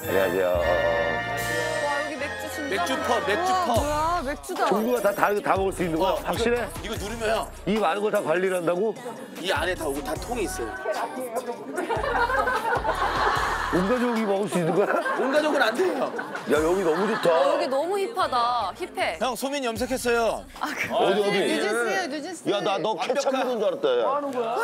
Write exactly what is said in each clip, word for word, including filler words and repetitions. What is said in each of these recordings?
안녕하세요. 와 여기 맥주 진짜 맥주 퍼, 맥주 와, 퍼. 뭐야 맥주다. 종류가 다 다르게 다 먹을 수 있는 거야? 확실해? 이거 누르면 이 많은 걸 다 관리를 한다고? 이 안에 다 오고 다 통이 있어요. 온 가족이 먹을 수 있는 거야? 온 가족은 안 돼요. 야, 여기 너무 좋다. 어, 여기 너무 힙하다. 힙해. 형 소민 염색했어요. 어디, 어디? 뉴진스예요 뉴진스. 야, 나 너 케찹 묻은 줄 알았다, 야.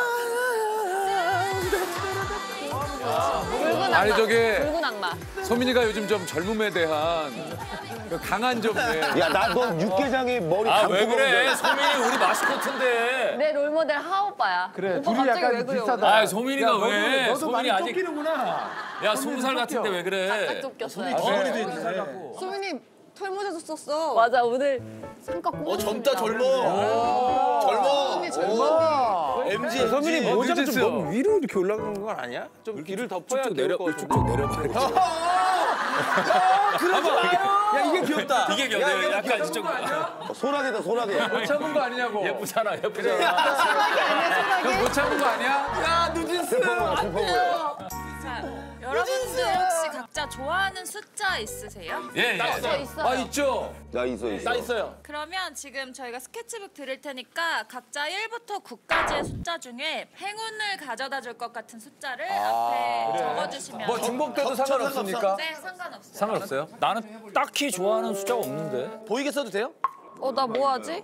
붉은 악마. 아니, 저기- 붉은 악마. 소민이가 요즘 좀 젊음에 대한 그 강한 좀 네. 야, 나 너 육개장에 머리 아 감고 왜 그래? 먹는 줄 알았어. 소민이 우리 마스코트인데. 내 롤모델 하 오빠야. 그래, 오빠 둘이 갑자기 약간 왜 그래, 비슷하다. 아 소민이가 야, 왜? 너도, 너도 많이 소민이 아직 쫓기는구나. 야 스무 살 같은데 왜 오빠? 그래? 딱 쫓겼어요. 덩어리도 있는데. 소민님 털모자도 썼어. 맞아 오늘 삼각 꼭. 어 젊다 젊어. 젊어. 젊어. 엠지 엠지. 서민이 모자가 좀 뉴진스. 너무 위로 이렇게 올라간 건 아니야? 좀 길을 덮어야 쭉 내려 내려 것 쭉쭉 같은데. 내려봐. 야 이게 귀엽다. 이게 겨우 약간 이쪽 소나게다, 소나게. 못 참은 거 아니냐고. 예쁘잖아 예쁘잖아. 그거 못 참은 거 아니야? 야 누진스. 자, 여러분들 혹시 각자 좋아하는 숫자 있으세요? 예 예. 있어 있어. 아 있죠. 나 있어, 있어. 나 있어요. 그러면 지금 저희가 스케치북 드릴 테니까 각자 일부터 구까지의 숫자 중에 행운을 가져다 줄 것 같은 숫자를 앞에 적어주시면 뭐 중복돼도 상관없습니까? 네, 상관없어요. 상관없어요? 나는 딱히 좋아하는 숫자가 없는데. 보이게 써도 돼요? 어 나 뭐 하지?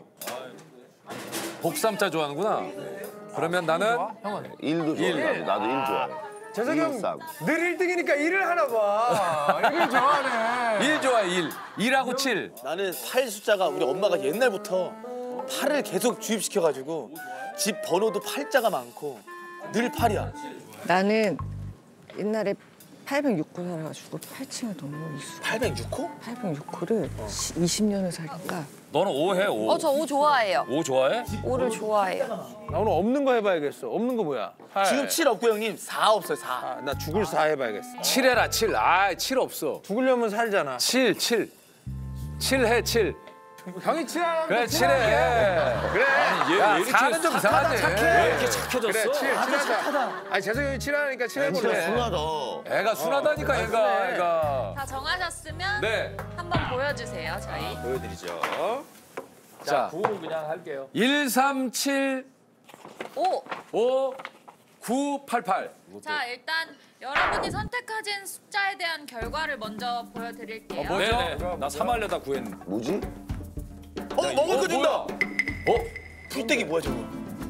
복삼자 좋아하는구나. 그러면 나는 일도 좋아. 나도, 나도 일 좋아해. 재석이 형, 일삼. 늘 일 등이니까 일을 하나 봐. 일을 좋아하네. 일 좋아해 일. 일하고 칠. 나는 팔 숫자가 우리 엄마가 옛날부터 팔을 계속 주입시켜가지고 집 번호도 팔자가 많고 늘 팔이야. 나는 옛날에 팔백육 호 살아가지고 팔 층에 너무 있어. 팔백육 호? 팔백육 호를 이십 년을 살니까 너는 오 해 오. 어 저 오 좋아해요. 오 좋아해? 오를 좋아해요. 나 오늘 없는 거 해봐야겠어. 없는 거 뭐야? 팔. 지금 칠 없고 형님 사 없어요 사. 아, 나 죽을 사 해봐야겠어. 칠 해라 칠. 아, 칠 없어. 죽으려면 살잖아. 칠, 칠. 칠 해, 칠. 형이 칠하는 그래, 칠 해. 그래. 얘 야, 왜 이렇게 사는 좀 이상하지. 왜 이렇게 착해졌어? 그래, 칠, 칠하자. 아니, 재석이 형이 칠하니까 진짜 칠해볼래. 순하다. 애가 순하다니까, 애가, 애가. 다 정하셨으면 네. 한번 보여주세요, 저희. 보여드리죠. 자, 구 그냥 할게요. 일, 삼, 칠, 오 오, 구, 팔, 팔. 자, 일단 여러분이 선택하신 숫자에 대한 결과를 먼저 보여드릴게요. 뭐? 네네. 나 삼 하려다 구했는데. 뭐지? 어 먹을 거 준다. 어? 풀떼기 뭐야 저거?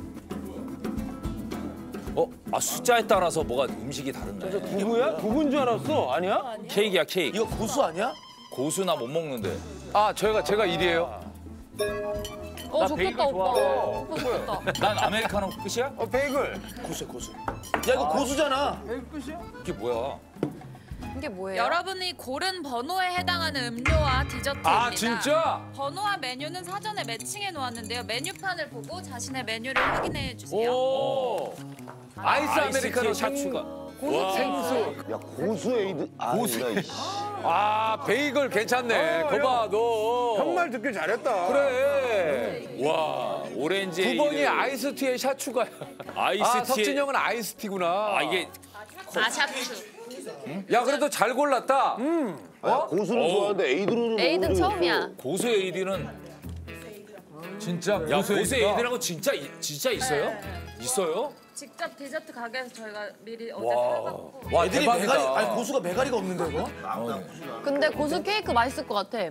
어? 아 숫자에 따라서 뭐가 음식이 다르네. 누구야? 누군 줄 알았어. 아니야? 케이크야 케이크. 이거 고수 아니야? 고수 나 못 먹는데. 아, 저희가, 제가 일이에요. 어 좋겠다 오빠. 오빠 좋겠다. 난 아메리카노 끝이야? 어, 베이글. 고수야 고수. 야 이거 고수잖아. 베이글 끝이야? 이게 뭐야? 이게 뭐예요? 여러분이 고른 번호에 해당하는 음료와 디저트입니다. 아, 진짜? 번호와 메뉴는 사전에 매칭해 놓았는데요. 메뉴판을 보고 자신의 메뉴를 확인해 주세요. 오. 아이스 아메리카노 샤추가. 생수. 야, 고수 에이드. 아, 고수. 아, 베이글 괜찮네. 어, 거봐, 너. 형 말 듣길 잘했다. 그래. 와 오렌지. 두 번이 아이스티에 샤추가. 아이스티에. 아, 석진 형은 아이스티구나. 아 이게 아샤추. 야, 그래도 잘 골랐다. 아, 고수는 좋아하는데 에이드로는 에이든 모르겠어. 처음이야. 고수 에이드는 진짜 야 고수 고수 에이드가. 에이드라고 진짜 이- 진짜 있어요? 네. 있어요? 직접 디저트 가게에서 저희가 미리 어제 사갖고 와, 애들이 대박이다. 메가리 아니 고수가 메가리가 없는데 이거? 근데 고수 케이크 맛있을 것 같아.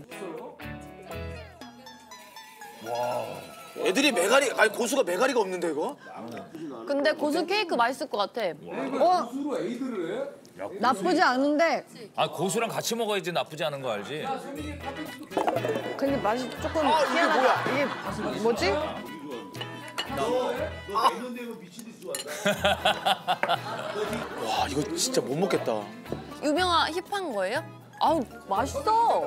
애들이 메가리 아니 고수가 메가리가 없는데 이거? 근데 고수 케이크 맛있을 것 같아. 어? 나쁘지 않은데 아 고수랑 같이 먹어야지 나쁘지 않은 거 알지? 근데 맛이 조금 아 이게 뭐야? 이게 뭐지? 와 이거 진짜 못 먹겠다. 유명한 힙한 거예요? 아우 맛있어.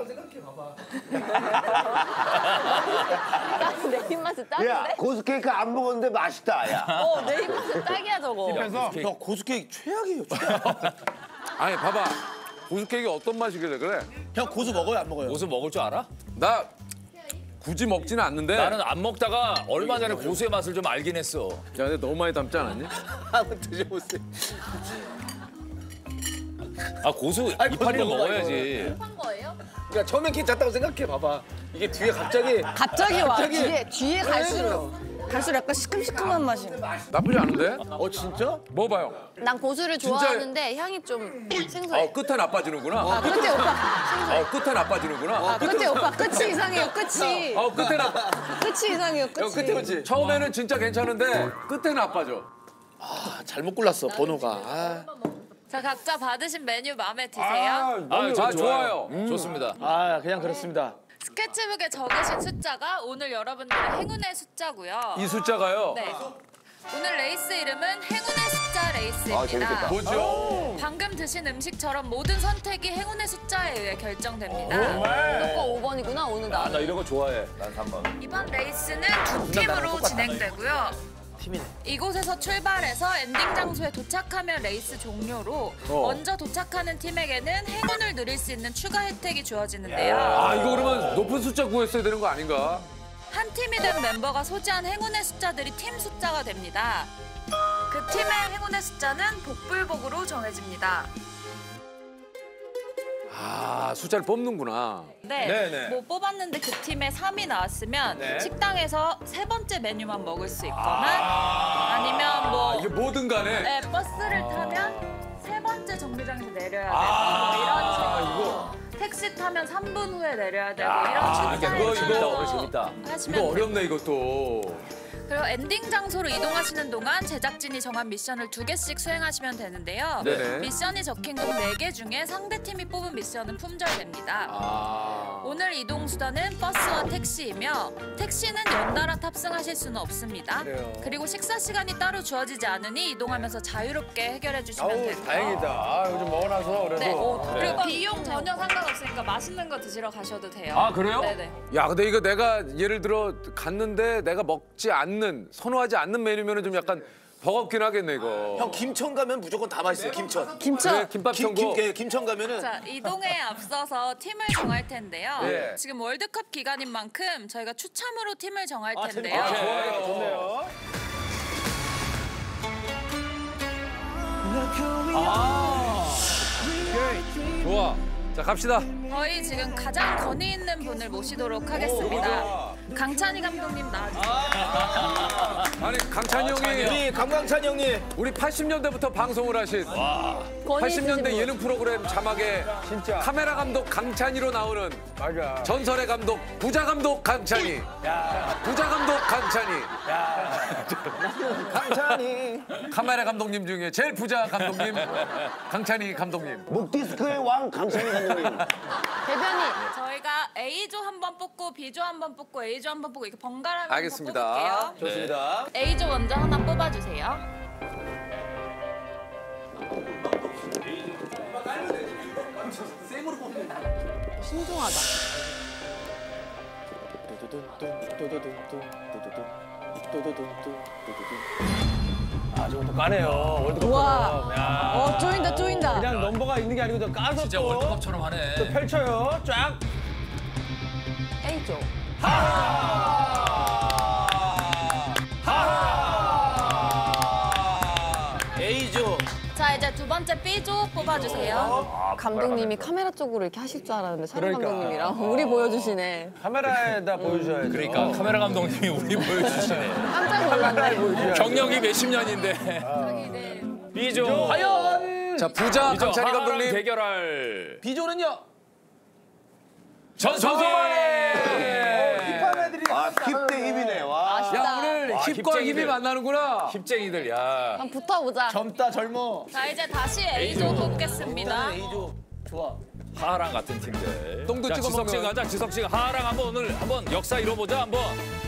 내 입맛에 야, 딱인데? 고수 케이크 안 먹었는데 맛있다, 야. 어, 내 입맛에 딱이야 저거. 형 고수 케이크 최악이에요. 최악. 아니, 봐봐. 고수 케이크 어떤 맛이길래 그래? 형 고수 먹어요 안 먹어요? 고수 먹을 줄 알아? 나 굳이 먹지는 않는데. 나는 안 먹다가 얼마 전에 고수의 맛을 좀 알긴 했어. 야, 근데 너무 많이 담지 않았니? 한번 드셔보세요. 아 고수 이파리를 먹어야지. 한 거예요? 그러니까 처음엔 괜찮다고 생각해 봐봐. 이게 뒤에 갑자기 갑자기 와. 갑자기. 뒤에, 뒤에 갈수록. 갈수록 약간 시큼시큼한 맛이. 나쁘지 않은데? 어 진짜? 먹어봐요. 난 고수를 진짜- 좋아하는데 향이 좀 생소해. 어, 끝에 나빠지는구나. 아, 끝에 오빠. 어, 끝에 나빠지는구나. 아, 끝에 오빠. 끝이 이상해요, 끝이. 어, 끝에 나빠. 끝이 이상해요, 끝이. 끝에 오지. 처음에는 진짜 괜찮은데 끝에 나빠져. 아 잘못 골랐어 번호가. 아, 자, 각자 받으신 메뉴 마음에 드세요? 아, 저 아, 좋아요. 좋아요. 좋습니다. 아 그냥 그렇습니다. 스케치북에 적으신 숫자가 오늘 여러분들의 행운의 숫자고요. 이 숫자가요. 네. 오늘 레이스 이름은 행운의 숫자 레이스입니다. 아, 재밌겠다. 뭐죠? 방금 드신 음식처럼 모든 선택이 행운의 숫자에 의해 결정됩니다. 무조건 오 번이구나, 오늘 아, 나. 나 이런 거 좋아해. 난 삼 번. 이번 레이스는 두 팀으로 진행되고요. 팀이네. 이곳에서 출발해서 엔딩 장소에 도착하면 레이스 종료로 먼저 도착하는 팀에게는 행운을 누릴 수 있는 추가 혜택이 주어지는데요. 아, 이거 그러면 높은 숫자 구했어야 되는 거 아닌가? 한 팀이 된 멤버가 소지한 행운의 숫자들이 팀 숫자가 됩니다. 그 팀의 행운의 숫자는 복불복으로 정해집니다. 아, 숫자를 뽑는구나. 네, 네네. 뭐 뽑았는데 그 팀에 삼이 나왔으면 식당에서 세 번째 메뉴만 먹을 수 있거나 아~ 니면 뭐 이게 뭐든 간에. 네, 버스를 타면 세 번째 정류장에서 내려야 되고 뭐 이런 식으로 택시 타면 삼 분 후에 내려야 되고 이런 이거, 출사를 이거 따라서 재밌다. 하시면 이거 돼요. 어렵네, 이것도. 그리고 엔딩 장소로 이동하시는 동안 제작진이 정한 미션을 두 개씩 수행하시면 되는데요. 네네. 미션이 적힌 공 네 개 중에 상대팀이 뽑은 미션은 품절됩니다. 아. 오늘 이동 수단은 버스와 택시이며 택시는 연달아 탑승하실 수는 없습니다. 그래요. 그리고 식사 시간이 따로 주어지지 않으니 이동하면서 자유롭게 해결해 주시면 아우 됩니다. 다행이다. 아 요즘 먹어놔서 그래도. 네. 그리고 비용 전혀 상관없으니까 맛있는 거 드시러 가셔도 돼요. 아, 그래요? 네네. 야, 근데 이거 내가 예를 들어 갔는데 내가 먹지 않는, 선호하지 않는 메뉴면은 좀 약간 버겁긴 하겠네, 이거. 형 김천 가면 무조건 다 맛있어요. 김천. 김천. 그래, 김밥 김, 천국. 김, 예, 김천 가면은 자, 이동에 앞서서 팀을 정할 텐데요. 네. 지금 월드컵 기간인 만큼 저희가 추첨으로 팀을 정할 텐데요. 아, 좋아요, 좋네요. 좋아. 자, 갑시다. 저희 지금 가장 권위 있는 분을 모시도록 하겠습니다. 강찬희 감독님 나와주세요. 아니, 강찬이 형이 우리 강광찬 형님. 우리 팔십 년대부터 방송을 하신 팔십 년대 예능 프로그램 자막에 진짜. 카메라 감독 강찬이로 나오는 맞아. 전설의 감독 부자 감독 강찬이. 부자 감독 강찬이. 강찬이. 카메라 감독님 중에 제일 부자 감독님 강찬이 감독님. 목디스크의 왕 강찬이 감독님. 대변인. 저희가 A조 한 번 뽑고 B조 한 번 뽑고 A조 한 번 뽑고 이렇게 번갈아 가면서 알겠습니다. 뽑을게요. 좋습니다. A조 먼저 하나 뽑아주세요. 신중하다. 아 저것도 까네요. 월드컵. 우와. 야. 어, 쪼인다, 쪼인다. 그냥 넘버가 있는 게 아니고 저 까서 진짜 또 월드컵처럼 하네. 펼쳐요. 쫙. A조. A조. 자, 이제 두 번째 B조 뽑아주세요. 감독님이 카메라 쪽으로 이렇게 하실 줄 알았는데 촬영 그러니까. 감독님이랑 우리 보여주시네. 카메라에다 보여줘야죠. 그러니까 카메라 감독님이 우리 보여주시네. 깜짝 놀랐네. 경력이 몇십 년인데. B조. 과연 자, 부자 B조 강찬이 하하랑 감독님. 대결할 B조는요? 전성기. 힙합 애들이 아, 힙 대 힙이네. 와. 야, 오늘 아, 힙과 힙쟁이들. 힙이 만나는구나. 힙쟁이들, 야. 한번 붙어보자. 젊다 젊어. 자, 이제 다시 A조 뽑겠습니다. A조. 좋아. 하하랑 같은 팀들. 똥도 자, 찍어 지석 씨 먹으면. 가자. 지석 씨가 하하랑 한번 오늘 한번 역사 이뤄보자 한번.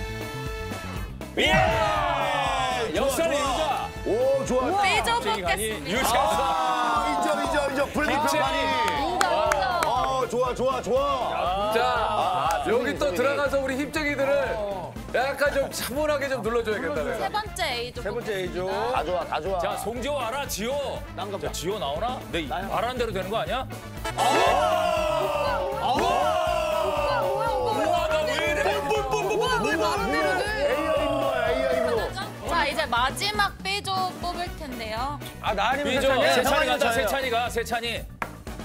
예! 역사를 이루자. 오, 좋아. B조 쟁이가니 뽑겠습니다. 유시아. 아, 인정, 인정, 인정. 불리평가니. 인정, 인정. 어, 좋아, 좋아, 좋아. 자, 여기 또 들어가서 우리 힙쟁이들을 약간 좀 차분하게 좀 눌러줘야겠다, 세 내가. 번째 A조 세 번째 A조. 뽑겠습니다. 다 좋아, 다 좋아. 자, 송지호 알아? 지호. 자, 지호 나오나? 내 말하는 대로 되는 거 아니야? 우와, 나 왜 이래? 자, 이제 마지막 B조 뽑을 텐데요. 아 나 아니면 B조 세찬이야. 세찬이 가자. 저예요. 세찬이가 세찬이.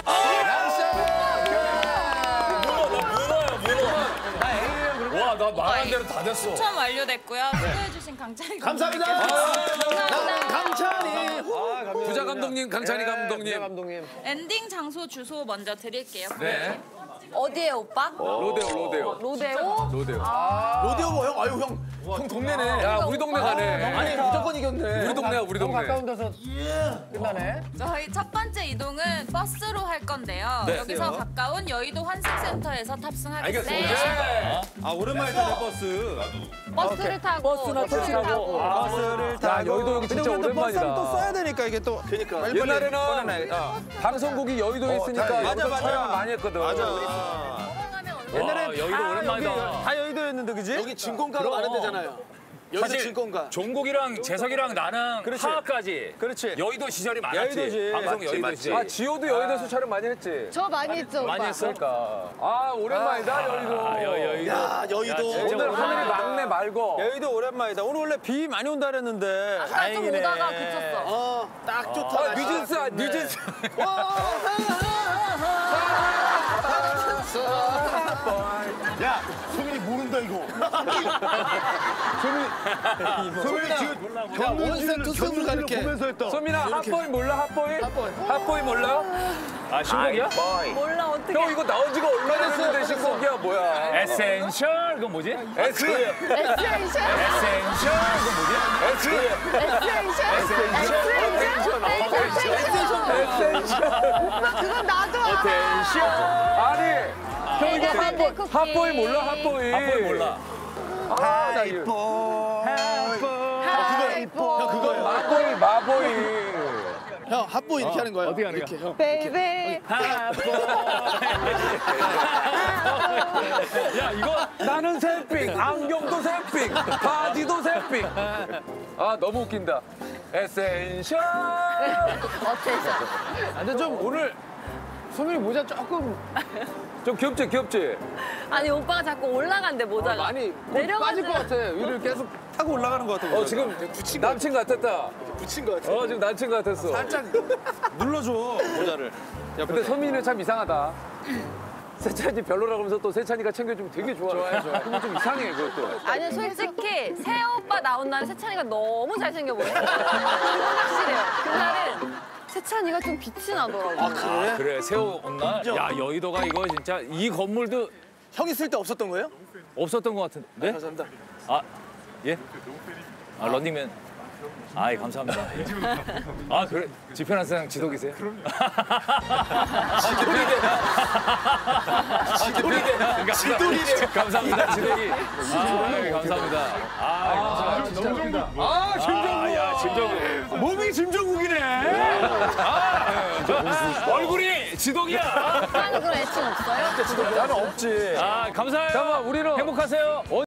와, 나 말한 대로 다 됐어. 추첨 완료됐고요. 수고해주신 강찬이 감사합니다. 감독님께 강찬이. 부자 감독님, 강찬희 감독님. 감독님. 엔딩 장소 주소 먼저 드릴게요. 네. 어디에 오빠? 로데오, 로데오. 로데오? 로데오. 로데오 뭐 형, 아유 형, 형 동네네. 야, 우리 동네 가네. 아니 무조건 이겼네. 우리 동네야, 우리 동네. 가까운 데서 끝나네. 저희 첫 번째 이동은 버스로 할 건데요. 여기서 가까운 여의도 환승센터에서 탑승하겠습니다. 아, 오랜만에 타네, 버스. 버스를 타고 버스나 택시 타고 버스를 타고. 야, 여의도 여기 진짜 근데 우리 또 오랜만이다. 버스는 또 써야 되니까 이게 또. 그러니까. 옛날에는 방송국이 여의도에 있으니까 맞아, 여기서 맞아. 촬영 많이 했거든. 옛날에 와, 여의도 다 오랜만이다. 여기, 다 여의도였는데 그지? 여기 진공가가 많은 데잖아요. 여기도 사실 진공가. 종국이랑 재석이랑 나랑 그렇지. 하하까지 그렇지. 여의도 시절이 많았지. 여의도지. 방송 맞지, 여의도 맞지. 시절. 아, 지호도 여의도에서 촬영 많이 했지. 저 많이 했죠 오빠. 많이 했어? 그러니까. 아, 오랜만이다, 여의도. 아, 여, 여의도. 야 여의도. 진짜 오늘 오랜만이다. 하늘이 막내 말고. 여의도 오랜만이다. 오늘 원래 비 많이 온다 그랬는데. 좀 다행이네. 오다가 그쳤어. 어, 딱 좋다. 아, 뉴진스, 아, 뉴진스. 야, 소민이 모른다 이거. 소민이, 소민이 지금 원세 견눈질을 투스를 견눈질을 가르쳐. 보면서 했다. 소민아, 핫보이 몰라, 핫보이? 핫보이 몰라? 아, 신곡이야? 몰라 어떻게? 형, 이거 나온 지가 얼마나 됐는데 신곡이야, 뭐야. 에센셜 그건 뭐지? S. 에센셜 에센셜 그건 뭐지? S. 에센셜 에센셜 오빠 그건 나도 알아. 아니, 형 이거 내가 내 핫보이, 쿠키. 핫보이 몰라, 핫보이. 핫보이 몰라. 아, 나 이거. 형 그거예요. 마보이, 마보이. 형 핫보 이렇게 하는 거예요. 어떻게 하는 거야? 형. 베이베. 야, 이거 나는 새삥, 안경도 새삥, 바지도 새삥. 아, 너무 웃긴다. 에센셜. 어때서? 근데 좀 오늘 소민이 모자 조금 좀 귀엽지, 귀엽지? 아니 오빠가 자꾸 올라간대 모자가. 많이 내려가지. 빠질 것 같아. 위를 계속 타고 올라가는 것 같아. 어, 지금 남친 같았다. 붙인 거 같아. 어, 지금 남친 같았어. 살짝 눌러줘 모자를. 근데 선민이는 참 이상하다. 세찬이 별로라고 하면서 또 세찬이가 챙겨주면 되게 좋아해. 좋아해, 좋아해. 근데 좀 이상해, 그것도. 아니 솔직히 세아 오빠 나온 날은 세찬이가 너무 잘생겨 보여. 그건 확실해요. 그날은 세찬이가 좀 빛이 나더라고. 아 그래? 그래, 세호 온 날? 야, 여의도가 이거 진짜 이 건물도 형 있을 때 없었던 거예요? 없었던 것 같은데? 네? 감사합니다. 아, 예? 아, 런닝맨. 아이, 감사합니다. 예. 아, 그래. 지편한 세상 지독이세요? 지독이네. 지독이네. 감사합니다, 지독이. 아, 감사합니다. 아, 감사합니다. 아, 아, 야, 김정국. 몸이 김종국이네. 얼굴이 지독이야. 오빠는 그런 애칭 없어요? 나는 없지. 아, 감사해요. 잠깐만, 우리는 행복하세요.